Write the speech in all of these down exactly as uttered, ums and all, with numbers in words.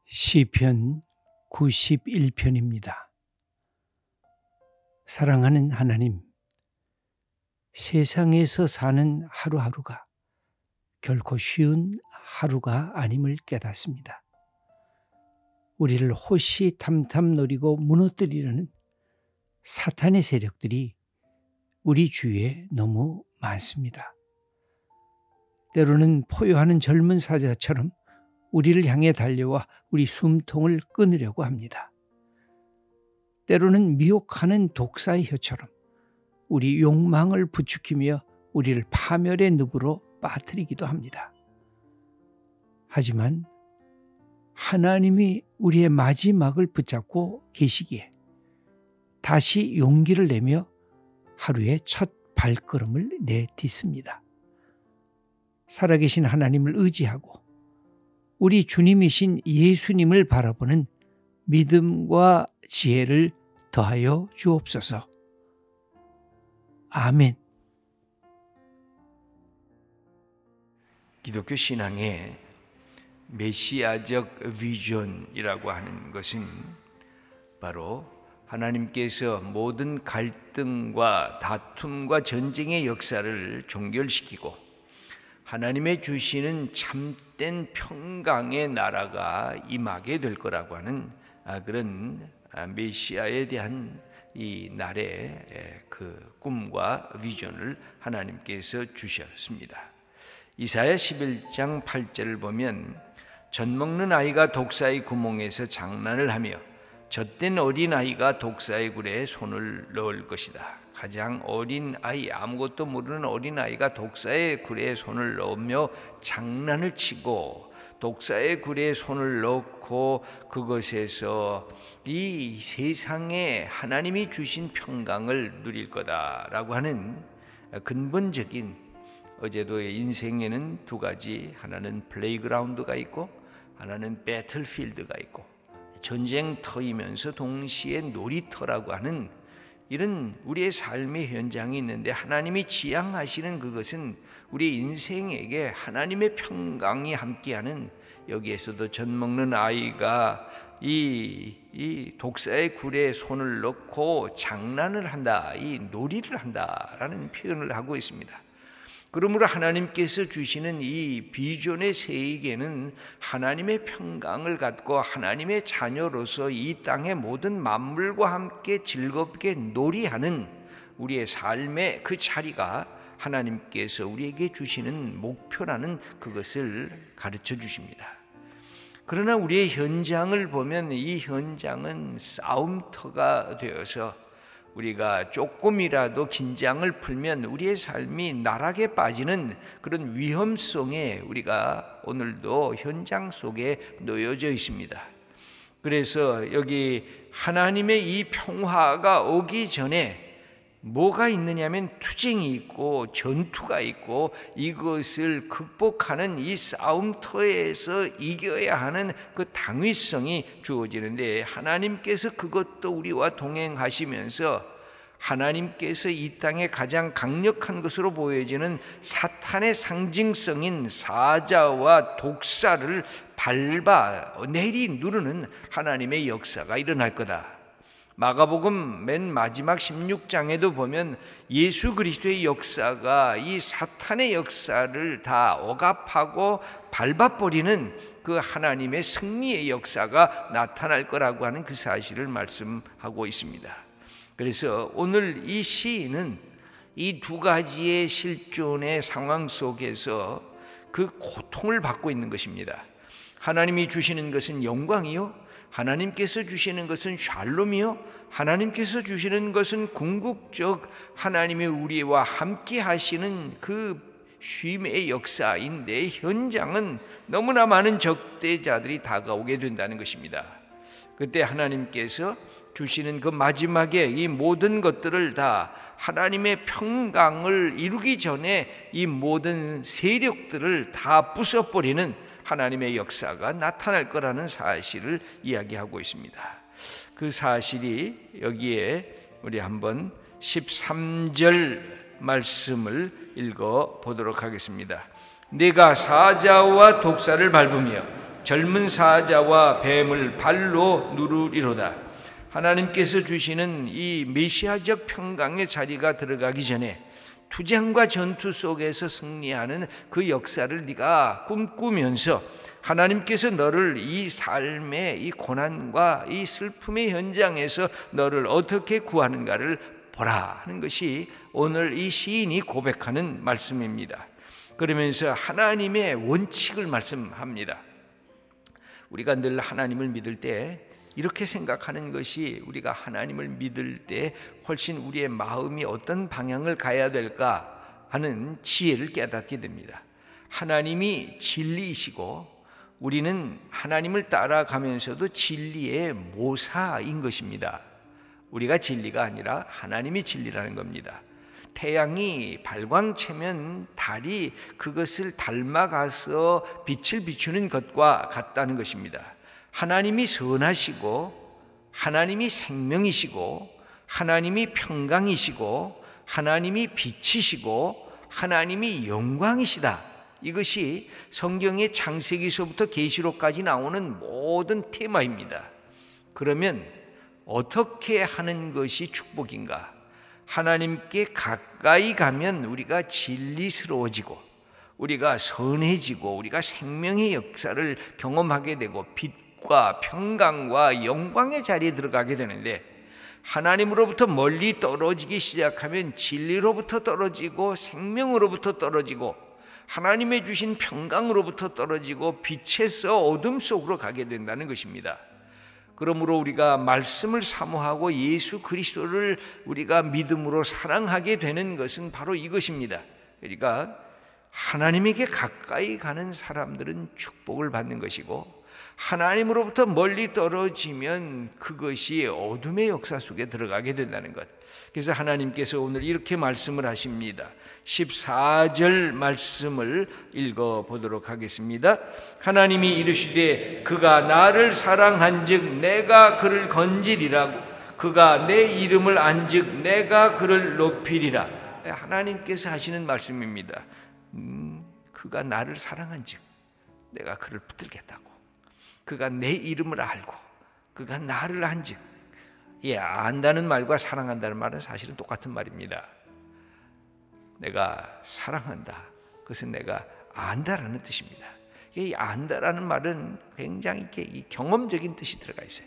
시편 구십일 편입니다. 사랑하는 하나님, 세상에서 사는 하루하루가 결코 쉬운 하루가 아님을 깨닫습니다. 우리를 호시탐탐 노리고 무너뜨리려는 사탄의 세력들이 우리 주위에 너무 많습니다. 때로는 포효하는 젊은 사자처럼 우리를 향해 달려와 우리 숨통을 끊으려고 합니다. 때로는 미혹하는 독사의 혀처럼 우리 욕망을 부추기며 우리를 파멸의 늪으로 빠뜨리기도 합니다. 하지만 하나님이 우리의 마지막을 붙잡고 계시기에 다시 용기를 내며 하루의 첫 발걸음을 내딛습니다. 살아계신 하나님을 의지하고 우리 주님이신 예수님을 바라보는 믿음과 지혜를 더하여 주옵소서. 아멘. 기독교 신앙의 메시아적 비전이라고 하는 것은 바로 하나님께서 모든 갈등과 다툼과 전쟁의 역사를 종결시키고 하나님의 주시는 참된 평강의 나라가 임하게 될 거라고 하는 그런 메시아에 대한 이 날의 그 꿈과 비전을 하나님께서 주셨습니다. 이사야 십일 장 팔 절을 보면 젖먹는 아이가 독사의 구멍에서 장난을 하며 젖된 어린아이가 독사의 굴에 손을 넣을 것이다. 가장 어린 아이, 아무것도 모르는 어린아이가 독사의 굴에 손을 넣으며 장난을 치고 독사의 굴에 손을 넣고 그것에서 이 세상에 하나님이 주신 평강을 누릴 거다라고 하는 근본적인, 어제도 인생에는 두 가지, 하나는 플레이그라운드가 있고 하나는 배틀필드가 있고 전쟁터이면서 동시에 놀이터라고 하는 이런 우리의 삶의 현장이 있는데, 하나님이 지향하시는 그것은 우리 인생에게 하나님의 평강이 함께하는, 여기에서도 젖먹는 아이가 이, 이 독사의 굴에 손을 넣고 장난을 한다, 이 놀이를 한다라는 표현을 하고 있습니다. 그러므로 하나님께서 주시는 이 비전의 세계는 하나님의 평강을 갖고 하나님의 자녀로서 이 땅의 모든 만물과 함께 즐겁게 놀이하는 우리의 삶의 그 자리가 하나님께서 우리에게 주시는 목표라는 그것을 가르쳐 주십니다. 그러나 우리의 현장을 보면 이 현장은 싸움터가 되어서 우리가 조금이라도 긴장을 풀면 우리의 삶이 나락에 빠지는 그런 위험성에 우리가 오늘도 현장 속에 놓여져 있습니다. 그래서 여기 하나님의 이 평화가 오기 전에 뭐가 있느냐면 투쟁이 있고 전투가 있고 이것을 극복하는 이 싸움터에서 이겨야 하는 그 당위성이 주어지는데, 하나님께서 그것도 우리와 동행하시면서 하나님께서 이 땅에 가장 강력한 것으로 보여지는 사탄의 상징성인 사자와 독사를 밟아 내리 누르는 하나님의 역사가 일어날 거다. 마가복음 맨 마지막 십육 장에도 보면 예수 그리스도의 역사가 이 사탄의 역사를 다 억압하고 밟아버리는 그 하나님의 승리의 역사가 나타날 거라고 하는 그 사실을 말씀하고 있습니다. 그래서 오늘 이 시인은 이 두 가지의 실존의 상황 속에서 그 고통을 받고 있는 것입니다. 하나님이 주시는 것은 영광이요, 하나님께서 주시는 것은 샬롬이요, 하나님께서 주시는 것은 궁극적 하나님이 우리와 함께 하시는 그 쉼의 역사인데, 현장은 너무나 많은 적대자들이 다가오게 된다는 것입니다. 그때 하나님께서 주시는 그 마지막에 이 모든 것들을 다 하나님의 평강을 이루기 전에 이 모든 세력들을 다 부숴버리는 하나님의 역사가 나타날 거라는 사실을 이야기하고 있습니다. 그 사실이 여기에 우리 한번 십삼 절 말씀을 읽어 보도록 하겠습니다. 내가 사자와 독사를 밟으며 젊은 사자와 뱀을 발로 누르리로다. 하나님께서 주시는 이 메시아적 평강의 자리가 들어가기 전에 투쟁과 전투 속에서 승리하는 그 역사를 네가 꿈꾸면서 하나님께서 너를 이 삶의 이 고난과 이 슬픔의 현장에서 너를 어떻게 구하는가를 보라 하는 것이 오늘 이 시인이 고백하는 말씀입니다. 그러면서 하나님의 원칙을 말씀합니다. 우리가 늘 하나님을 믿을 때 이렇게 생각하는 것이, 우리가 하나님을 믿을 때 훨씬 우리의 마음이 어떤 방향을 가야 될까 하는 지혜를 깨닫게 됩니다. 하나님이 진리이시고 우리는 하나님을 따라가면서도 진리의 모사인 것입니다. 우리가 진리가 아니라 하나님이 진리라는 겁니다. 태양이 발광체면 달이 그것을 닮아가서 빛을 비추는 것과 같다는 것입니다. 하나님이 선하시고 하나님이 생명이시고 하나님이 평강이시고 하나님이 빛이시고 하나님이 영광이시다. 이것이 성경의 창세기서부터 계시록까지 나오는 모든 테마입니다. 그러면 어떻게 하는 것이 축복인가? 하나님께 가까이 가면 우리가 진리스러워지고 우리가 선해지고 우리가 생명의 역사를 경험하게 되고 빛과 평강과 영광의 자리에 들어가게 되는데, 하나님으로부터 멀리 떨어지기 시작하면 진리로부터 떨어지고 생명으로부터 떨어지고 하나님의 주신 평강으로부터 떨어지고 빛에서 어둠 속으로 가게 된다는 것입니다. 그러므로 우리가 말씀을 사모하고 예수 그리스도를 우리가 믿음으로 사랑하게 되는 것은 바로 이것입니다. 그러니까 하나님에게 가까이 가는 사람들은 축복을 받는 것이고, 하나님으로부터 멀리 떨어지면 그것이 어둠의 역사 속에 들어가게 된다는 것. 그래서 하나님께서 오늘 이렇게 말씀을 하십니다. 십사 절 말씀을 읽어보도록 하겠습니다. 하나님이 이르시되 그가 나를 사랑한즉 내가 그를 건지리라. 그가 내 이름을 안즉 내가 그를 높이리라. 하나님께서 하시는 말씀입니다. 음, 그가 나를 사랑한즉 내가 그를 붙들겠다고. 그가 내 이름을 알고 그가 나를 안즉, 예, 안다는 말과 사랑한다는 말은 사실은 똑같은 말입니다. 내가 사랑한다, 그것은 내가 안다라는 뜻입니다. 이 안다라는 말은 굉장히 이렇게 이 경험적인 뜻이 들어가 있어요.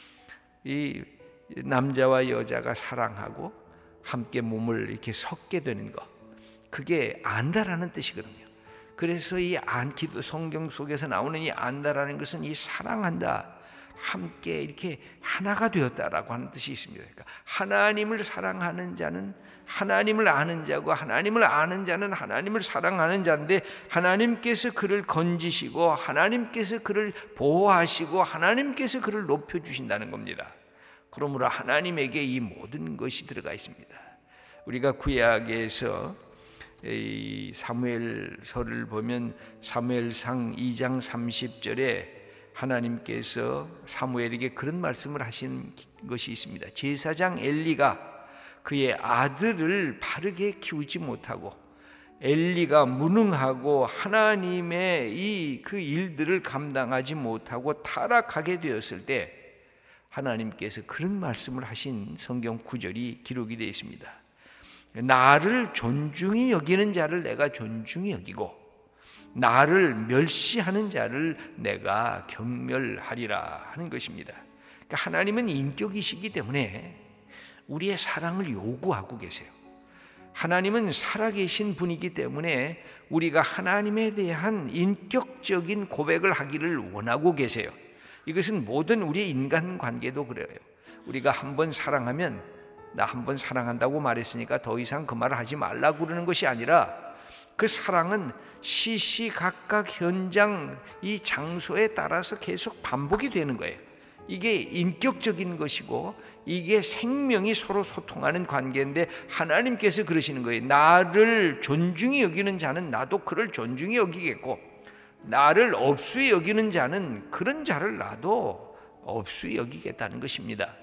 이 남자와 여자가 사랑하고 함께 몸을 이렇게 섞게 되는 것, 그게 안다라는 뜻이거든요. 그래서 이 안, 기도 성경 속에서 나오는 이 안다라는 것은 이 사랑한다, 함께 이렇게 하나가 되었다라고 하는 뜻이 있습니다. 그러니까 하나님을 사랑하는 자는 하나님을 아는 자고, 하나님을 아는 자는 하나님을 사랑하는 자인데, 하나님께서 그를 건지시고 하나님께서 그를 보호하시고 하나님께서 그를 높여주신다는 겁니다. 그러므로 하나님에게 이 모든 것이 들어가 있습니다. 우리가 구약에서 이 사무엘서를 보면 사무엘상 이 장 삼십 절에 하나님께서 사무엘에게 그런 말씀을 하신 것이 있습니다. 제사장 엘리가 그의 아들을 바르게 키우지 못하고 엘리가 무능하고 하나님의 이 그 일들을 감당하지 못하고 타락하게 되었을 때 하나님께서 그런 말씀을 하신 성경 구절이 기록이 되어 있습니다. 나를 존중히 여기는 자를 내가 존중히 여기고 나를 멸시하는 자를 내가 경멸하리라 하는 것입니다. 그러니까 하나님은 인격이시기 때문에 우리의 사랑을 요구하고 계세요. 하나님은 살아계신 분이기 때문에 우리가 하나님에 대한 인격적인 고백을 하기를 원하고 계세요. 이것은 모든 우리의 인간관계도 그래요. 우리가 한번 사랑하면 나 한 번 사랑한다고 말했으니까 더 이상 그 말을 하지 말라고 그러는 것이 아니라, 그 사랑은 시시각각 현장 이 장소에 따라서 계속 반복이 되는 거예요. 이게 인격적인 것이고 이게 생명이 서로 소통하는 관계인데, 하나님께서 그러시는 거예요. 나를 존중히 여기는 자는 나도 그를 존중히 여기겠고, 나를 업수히 여기는 자는 그런 자를 나도 업수히 여기겠다는 것입니다.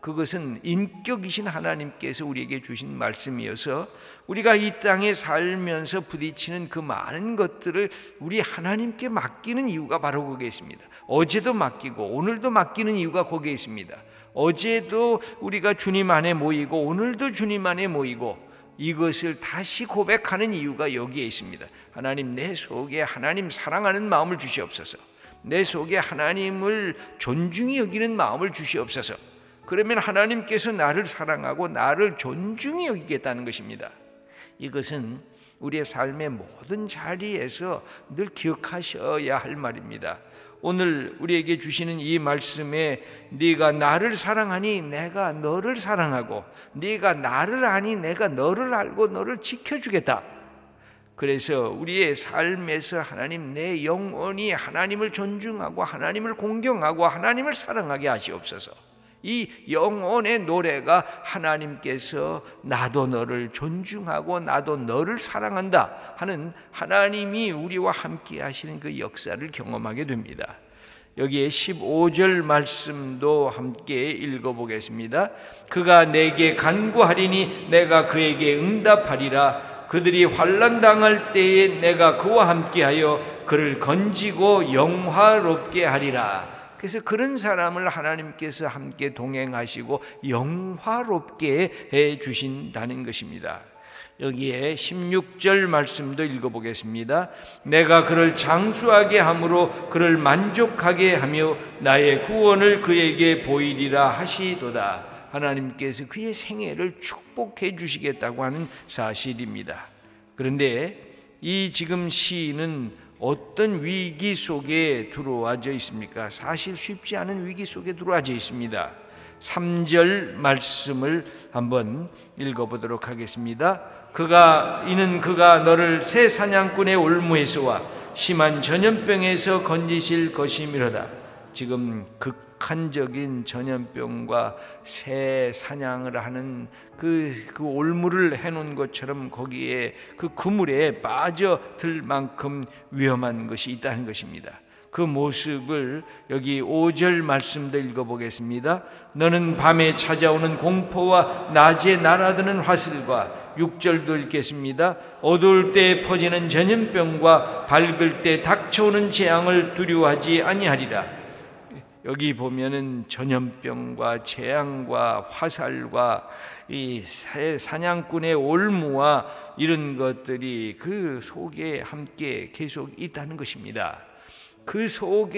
그것은 인격이신 하나님께서 우리에게 주신 말씀이어서 우리가 이 땅에 살면서 부딪히는 그 많은 것들을 우리 하나님께 맡기는 이유가 바로 거기에 있습니다. 어제도 맡기고 오늘도 맡기는 이유가 거기에 있습니다. 어제도 우리가 주님 안에 모이고 오늘도 주님 안에 모이고 이것을 다시 고백하는 이유가 여기에 있습니다. 하나님, 내 속에 하나님 사랑하는 마음을 주시옵소서. 내 속에 하나님을 존중히 여기는 마음을 주시옵소서. 그러면 하나님께서 나를 사랑하고 나를 존중히 여기겠다는 것입니다. 이것은 우리의 삶의 모든 자리에서 늘 기억하셔야 할 말입니다. 오늘 우리에게 주시는 이 말씀에 네가 나를 사랑하니 내가 너를 사랑하고 네가 나를 아니 내가 너를 알고 너를 지켜주겠다. 그래서 우리의 삶에서 하나님, 내 영혼이 하나님을 존중하고 하나님을 공경하고 하나님을 사랑하게 하시옵소서. 이 영혼의 노래가 하나님께서 나도 너를 존중하고 나도 너를 사랑한다 하는 하나님이 우리와 함께 하시는 그 역사를 경험하게 됩니다. 여기에 십오 절 말씀도 함께 읽어보겠습니다. 그가 내게 간구하리니 내가 그에게 응답하리라. 그들이 환난 당할 때에 내가 그와 함께하여 그를 건지고 영화롭게 하리라. 그래서 그런 사람을 하나님께서 함께 동행하시고 영화롭게 해 주신다는 것입니다. 여기에 십육 절 말씀도 읽어보겠습니다. 내가 그를 장수하게 함으로 그를 만족하게 하며 나의 구원을 그에게 보이리라 하시도다. 하나님께서 그의 생애를 축복해 주시겠다고 하는 사실입니다. 그런데 이 지금 시인은 어떤 위기 속에 들어와져 있습니까? 사실 쉽지 않은 위기 속에 들어와져 있습니다. 삼 절 말씀을 한번 읽어보도록 하겠습니다. 그가 이는 그가 너를 새 사냥꾼의 올무에서와 심한 전염병에서 건지실 것이미로다. 지금 극한적인 전염병과 새 사냥을 하는 그, 그 올무를 해놓은 것처럼 거기에 그 그물에 빠져들 만큼 위험한 것이 있다는 것입니다. 그 모습을 여기 오 절 말씀도 읽어보겠습니다. 너는 밤에 찾아오는 공포와 낮에 날아드는 화살과 육 절도 읽겠습니다. 어두울 때 퍼지는 전염병과 밝을 때 닥쳐오는 재앙을 두려워하지 아니하리라. 여기 보면은 전염병과 재앙과 화살과 이 사냥꾼의 올무와 이런 것들이 그 속에 함께 계속 있다는 것입니다. 그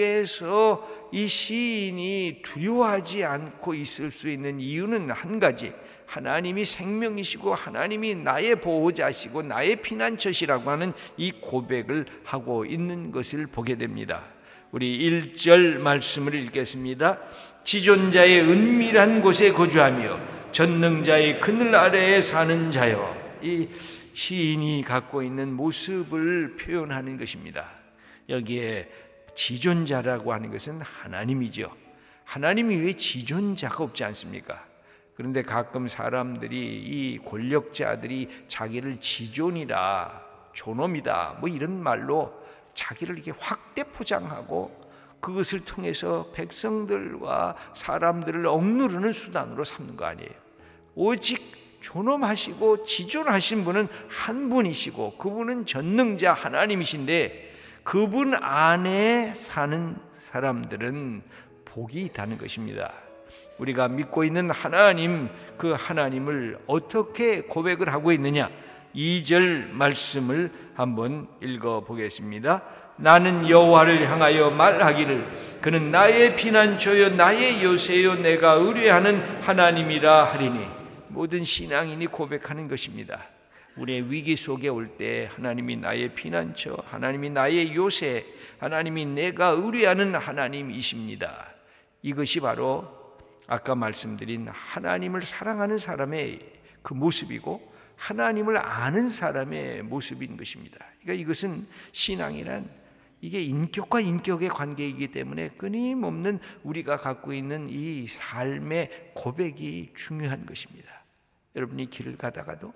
속에서 이 시인이 두려워하지 않고 있을 수 있는 이유는 한 가지, 하나님이 생명이시고 하나님이 나의 보호자시고 나의 피난처시라고 하는 이 고백을 하고 있는 것을 보게 됩니다. 우리 일 절 말씀을 읽겠습니다. 지존자의 은밀한 곳에 거주하며 전능자의 그늘 아래에 사는 자여. 이 시인이 갖고 있는 모습을 표현하는 것입니다. 여기에 지존자라고 하는 것은 하나님이죠. 하나님이 왜 지존자가 없지 않습니까? 그런데 가끔 사람들이, 이 권력자들이 자기를 지존이라, 존엄이다 뭐 이런 말로 자기를 이렇게 확대 포장하고 그것을 통해서 백성들과 사람들을 억누르는 수단으로 삼는 거 아니에요. 오직 존엄하시고 지존하신 분은 한 분이시고 그분은 전능자 하나님이신데 그분 안에 사는 사람들은 복이 있다는 것입니다. 우리가 믿고 있는 하나님, 그 하나님을 어떻게 고백을 하고 있느냐? 이 절 말씀을 한번 읽어보겠습니다. 나는 여호와를 향하여 말하기를 그는 나의 피난처요 나의 요새요 내가 의뢰하는 하나님이라 하리니. 모든 신앙인이 고백하는 것입니다. 우리의 위기 속에 올 때 하나님이 나의 피난처, 하나님이 나의 요새, 하나님이 내가 의뢰하는 하나님이십니다. 이것이 바로 아까 말씀드린 하나님을 사랑하는 사람의 그 모습이고 하나님을 아는 사람의 모습인 것입니다. 그러니까 이것은 신앙이란 이게 인격과 인격의 관계이기 때문에 끊임없는 우리가 갖고 있는 이 삶의 고백이 중요한 것입니다. 여러분이 길을 가다가도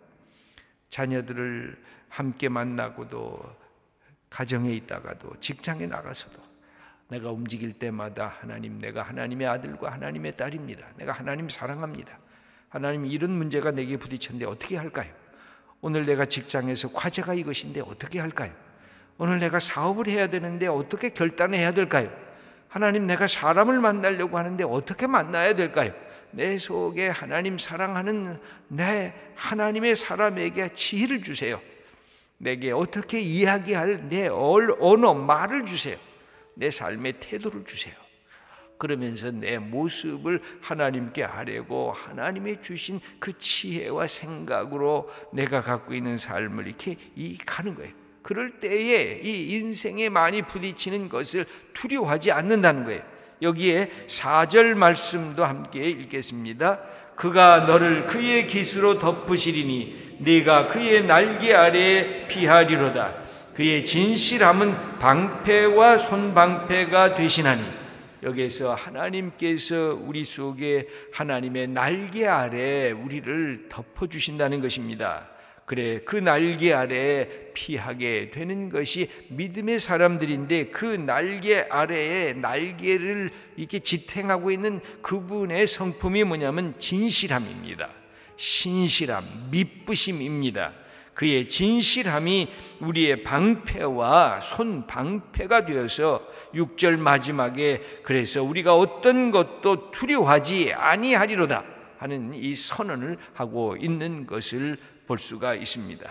자녀들을 함께 만나고도 가정에 있다가도 직장에 나가서도 내가 움직일 때마다 하나님, 내가 하나님의 아들과 하나님의 딸입니다. 내가 하나님 사랑합니다. 하나님, 이런 문제가 내게 부딪혔는데 어떻게 할까요? 오늘 내가 직장에서 과제가 이것인데 어떻게 할까요? 오늘 내가 사업을 해야 되는데 어떻게 결단해야 될까요? 하나님, 내가 사람을 만나려고 하는데 어떻게 만나야 될까요? 내 속에 하나님 사랑하는 내 하나님의 사람에게 지혜를 주세요. 내게 어떻게 이야기할 내 언어, 말을 주세요. 내 삶의 태도를 주세요. 그러면서 내 모습을 하나님께 아뢰고 하나님의 주신 그 지혜와 생각으로 내가 갖고 있는 삶을 이렇게 이 가는 거예요. 그럴 때에 이 인생에 많이 부딪히는 것을 두려워하지 않는다는 거예요. 여기에 사 절 말씀도 함께 읽겠습니다. 그가 너를 그의 깃으로 덮으시리니 네가 그의 날개 아래에 피하리로다. 그의 진실함은 방패와 손방패가 되시나니. 여기에서 하나님께서 우리 속에 하나님의 날개 아래 우리를 덮어주신다는 것입니다. 그래, 그 날개 아래에 피하게 되는 것이 믿음의 사람들인데, 그 날개 아래에 날개를 이렇게 지탱하고 있는 그분의 성품이 뭐냐면 진실함입니다. 신실함, 미쁘심입니다. 그의 진실함이 우리의 방패와 손방패가 되어서 육 절 마지막에 그래서 우리가 어떤 것도 두려워하지 아니하리로다 하는 이 선언을 하고 있는 것을 볼 수가 있습니다.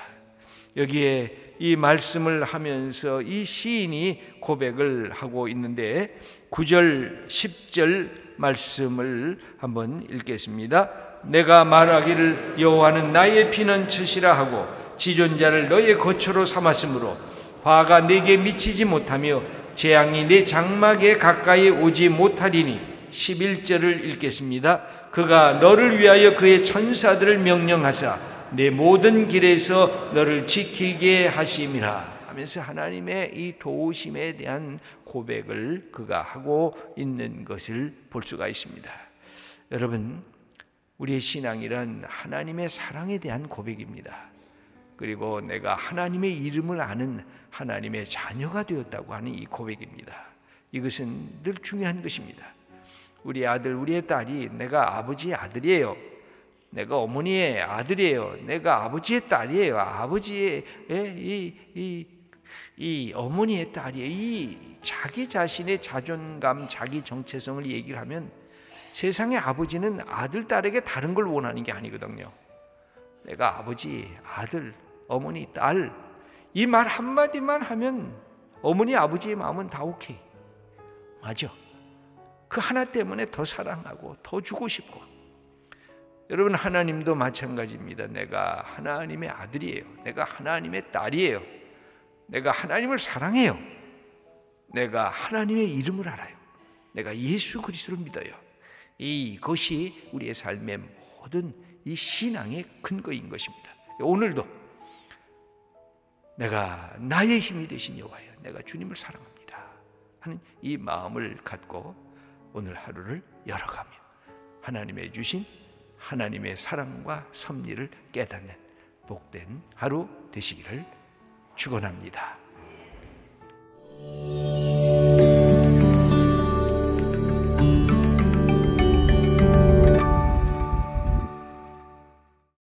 여기에 이 말씀을 하면서 이 시인이 고백을 하고 있는데, 구 절, 십 절 말씀을 한번 읽겠습니다. 내가 말하기를 여호와는 나의 피난처시라 하고 지존자를 너의 거처로 삼았으므로 화가 내게 미치지 못하며 재앙이 내 장막에 가까이 오지 못하리니. 십일 절을 읽겠습니다. 그가 너를 위하여 그의 천사들을 명령하사 내 모든 길에서 너를 지키게 하심이라 하면서 하나님의 이 도우심에 대한 고백을 그가 하고 있는 것을 볼 수가 있습니다. 여러분, 우리의 신앙이란 하나님의 사랑에 대한 고백입니다. 그리고 내가 하나님의 이름을 아는 하나님의 자녀가 되었다고 하는 이 고백입니다. 이것은 늘 중요한 것입니다. 우리 아들, 우리의 딸이 내가 아버지의 아들이에요, 내가 어머니의 아들이에요, 내가 아버지의 딸이에요, 아버지의 이, 이, 이 어머니의 딸이에요, 이 자기 자신의 자존감, 자기 정체성을 얘기를 하면 세상의 아버지는 아들, 딸에게 다른 걸 원하는 게 아니거든요. 내가 아버지, 아들, 어머니, 딸, 이 말 한마디만 하면 어머니, 아버지의 마음은 다 오케이. 맞아. 그 하나 때문에 더 사랑하고 더 주고 싶고. 여러분, 하나님도 마찬가지입니다. 내가 하나님의 아들이에요, 내가 하나님의 딸이에요, 내가 하나님을 사랑해요, 내가 하나님의 이름을 알아요, 내가 예수 그리스도를 믿어요. 이것이 우리의 삶의 모든 이 신앙의 근거인 것입니다. 오늘도 내가 나의 힘이 되신 여호와여, 내가 주님을 사랑합니다 하는 이 마음을 갖고 오늘 하루를 열어가며 하나님의 주신 하나님의 사랑과 섭리를 깨닫는 복된 하루 되시기를 축원합니다.